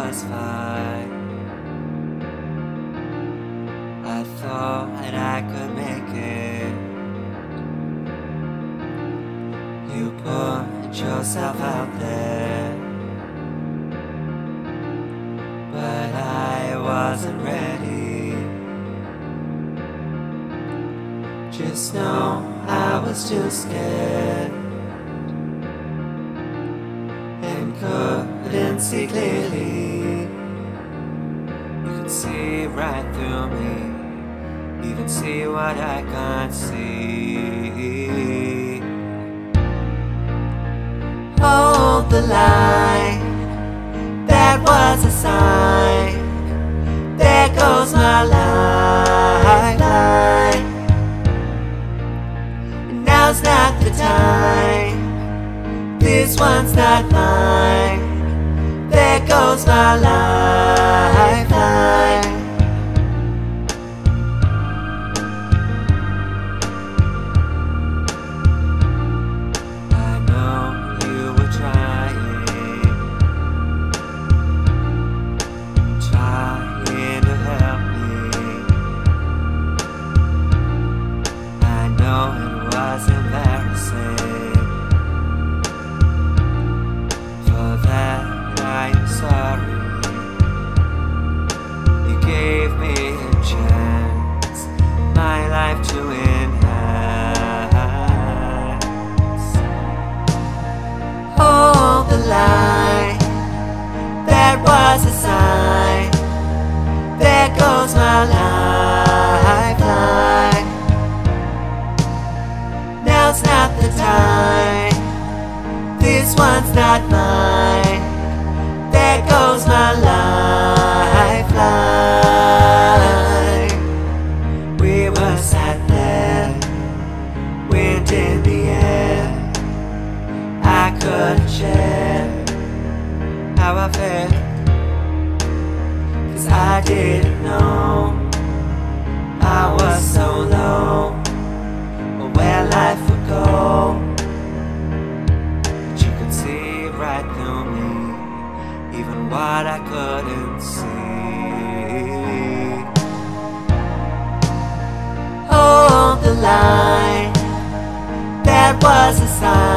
was fine. I thought I could make it. You put yourself out there, but I wasn't ready. Just know I was too scared and couldn't see clearly. You could see right through me, even see what I can't see. Hold the line, that was a sign. There goes my lifeline. Now's not the time, this one's not mine. There goes my lifeline. I know you were trying to help me. I know it was embarrassing. For that I am sorry. You gave me a chance, my life to enhance. Hold the line, that was a sign. There goes my lifeline. Now's not the time, this one's not mine. There goes my lifeline. We were sat there, wind in the air. I couldn't share how I felt, 'cause I didn't know I was so low, or where life would go. But you could see right through me, even what I couldn't see. Hold the line, that was a sign.